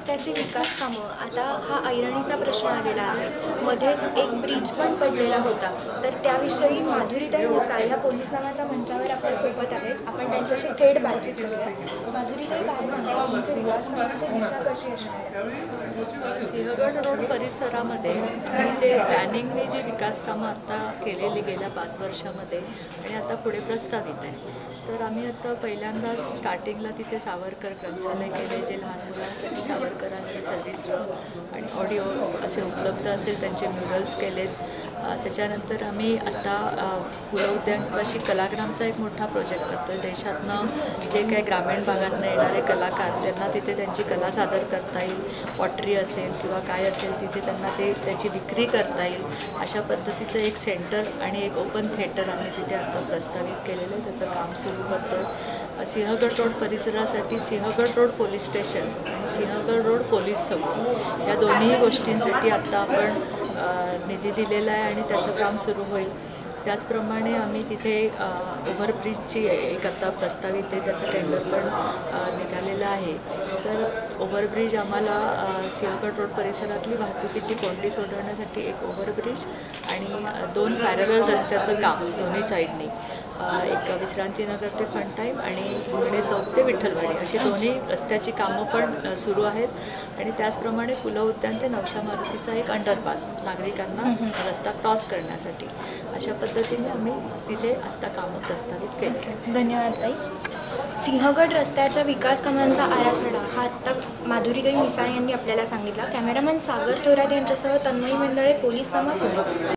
रस्त्याची विकास कामं आता हा ऐरणीचा प्रश्न आलेला आहे। मध्येच एक ब्रिज पण पडलेला होता, तर त्याविषयी माधुरीताई मिसाळ या पोलीस नावाच्या मंचावर आपल्या सोबत आहेत। आपण त्यांच्याशी थेट बातचीत करूया। माधुरीताई, काय सांगता, तुमच्या विकास कामांची दिशा कशी असणार? सिंहगड रोड परिसरामध्ये आम्ही जे प्लॅनिंगने जी विकास कामं आत्ता केलेली गेल्या 5 वर्षामध्ये आणि आता पुढे प्रस्तावित आहे, तर आम्ही आता पहिल्यांदाच स्टार्टिंगला तिथे सावरकर ग्रंथालय केले, जे लहान मुलांसाठी सावरकरांचं चरित्र आणि ऑडिओ असे उपलब्ध असेल त्यांचे म्युरल्स केलेत। त्याच्यानंतर आम्ही आत्ता फुलं उद्यानपाशी कलाग्रामचा एक मोठा प्रोजेक्ट करतो आहे। देशातनं जे काही ग्रामीण भागातनं येणारे कलाकार, त्यांना तिथे त्यांची कला सादर करता येईल, पॉटरी असेल किंवा काय असेल तिथे त्यांना त्याची विक्री करता येईल, अशा पद्धतीचं एक सेंटर आणि एक ओपन थिएटर आम्ही तिथे आत्ता प्रस्तावित केलेलं आहे। त्याचं काम सुरू करतो आहे। सिंहगड रोड परिसरासाठी सिंहगड रोड पोलीस स्टेशन आणि सिंहगड रोड पोलीस चौकी या दोन्ही गोष्टींसाठी आत्ता आपण निधी दिलेला आहे आणि त्याचं काम सुरू होईल। त्याचप्रमाणे आम्ही तिथे ओव्हरब्रिजची एक आत्ता प्रस्तावित आहे, त्याचं टेंडर पण निघालेलं आहे। तर ओव्हरब्रिज आम्हाला सिंहगड रोड परिसरातली वाहतुकीची कोंडी सोडवण्यासाठी एक ओव्हरब्रिज आणि 2 पॅरलल रस्त्याचं काम दोन्ही साईडनी, एक विश्रांतीनगर ते फन टाईम आणि हिंगणे चौक ते विठ्ठलवाडी अशी दोन्ही रस्त्याची कामं पण सुरू आहेत। आणि त्याचप्रमाणे फुलं उद्यान ते नवशा मारुतीचा एक अंडरपास नागरिकांना रस्ता क्रॉस करण्यासाठी, अशा पद्धतीने आम्ही तिथे आत्ता कामं प्रस्तावित केली। धन्यवाद ताई। सिंहगड रस्त्याच्या विकास कामांचा आराखडा हा आत्ता माधुरीताई मिसाळ यांनी आपल्याला सांगितला। कॅमेरामॅन सागर थोरात यांच्यासह तन्मयी मेंदळे, पोलीस नामा, पुणे।